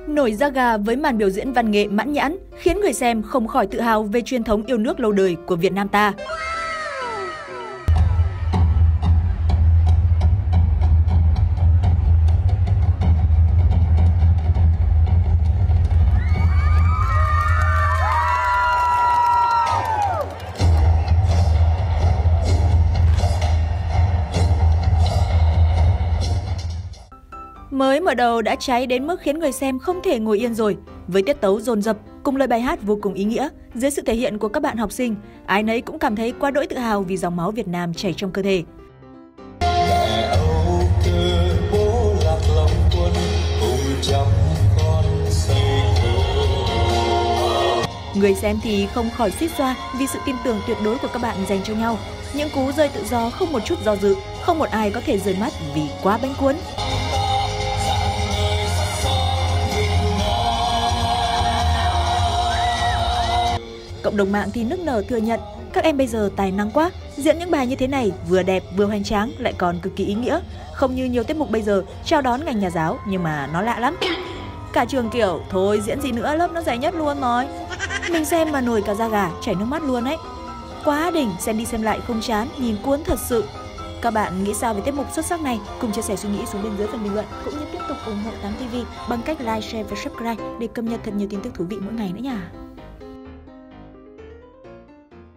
Nổi da gà với màn biểu diễn văn nghệ mãn nhãn, khiến người xem không khỏi tự hào về truyền thống yêu nước lâu đời của Việt Nam ta. Mới mở đầu đã cháy đến mức khiến người xem không thể ngồi yên rồi. Với tiết tấu dồn dập cùng lời bài hát vô cùng ý nghĩa, dưới sự thể hiện của các bạn học sinh, ai nấy cũng cảm thấy quá đỗi tự hào vì dòng máu Việt Nam chảy trong cơ thể. Người xem thì không khỏi xuýt xoa vì sự tin tưởng tuyệt đối của các bạn dành cho nhau. Những cú rơi tự do không một chút do dự, không một ai có thể rời mắt vì quá bánh cuốn. Cộng đồng mạng thì nức nở thừa nhận, các em bây giờ tài năng quá, diễn những bài như thế này vừa đẹp vừa hoành tráng lại còn cực kỳ ý nghĩa. Không như nhiều tiết mục bây giờ chào đón ngành nhà giáo, nhưng mà nó lạ lắm. Cả trường kiểu, thôi diễn gì nữa, lớp nó dày nhất luôn rồi. Mình xem mà nổi cả da gà, chảy nước mắt luôn ấy. Quá đỉnh, xem đi xem lại không chán, nhìn cuốn thật sự. Các bạn nghĩ sao về tiết mục xuất sắc này? Cùng chia sẻ suy nghĩ xuống bên dưới phần bình luận, cũng như tiếp tục ủng hộ 8TV bằng cách like, share và subscribe để cập nhật thật nhiều tin tức thú vị mỗi ngày nữa nha.